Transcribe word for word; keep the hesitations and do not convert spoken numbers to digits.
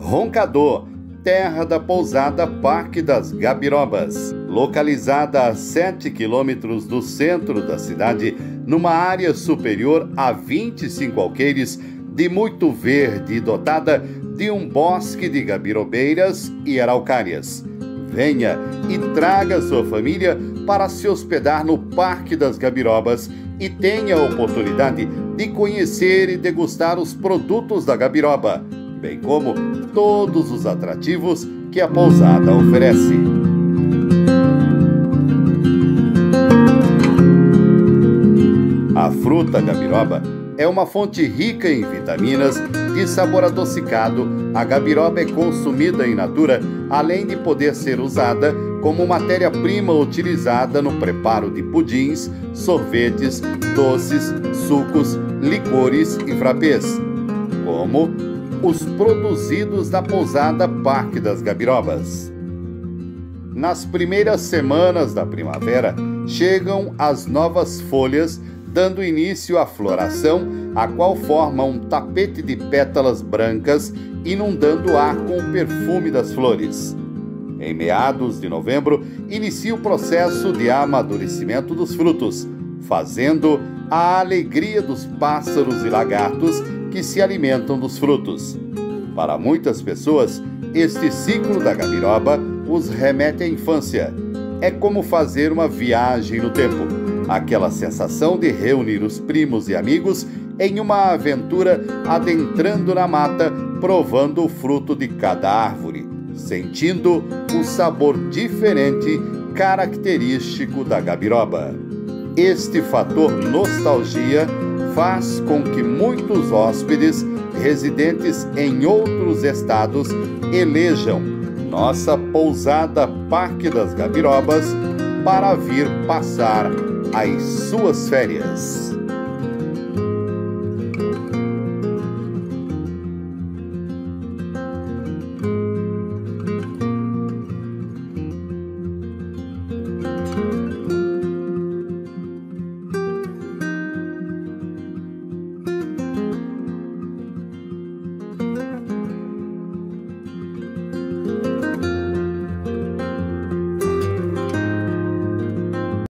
Roncador, terra da pousada Parque das Gabirobas. Localizada a sete quilômetros do centro da cidade, numa área superior a vinte e cinco alqueires, de muito verde e dotada de um bosque de gabirobeiras e araucárias. Venha e traga sua família para se hospedar no Parque das Gabirobas e tenha a oportunidade de conhecer e degustar os produtos da gabiroba, bem como todos os atrativos que a pousada oferece. A fruta gabiroba é uma fonte rica em vitaminas, de sabor adocicado. A gabiroba é consumida in natura, além de poder ser usada como matéria-prima utilizada no preparo de pudins, sorvetes, doces, sucos, licores e frappés, como os produzidos na pousada Parque das Gabirobas. Nas primeiras semanas da primavera, chegam as novas folhas, dando início à floração, a qual forma um tapete de pétalas brancas, inundando o ar com o perfume das flores. Em meados de novembro, inicia o processo de amadurecimento dos frutos, fazendo a alegria dos pássaros e lagartos que se alimentam dos frutos. Para muitas pessoas, este ciclo da gabiroba os remete à infância. É como fazer uma viagem no tempo, aquela sensação de reunir os primos e amigos em uma aventura, adentrando na mata, provando o fruto de cada árvore, sentindo o sabor diferente característico da gabiroba. Este fator nostalgia faz com que muitos hóspedes residentes em outros estados elejam nossa pousada Parque das Gabirobas para vir passar as suas férias.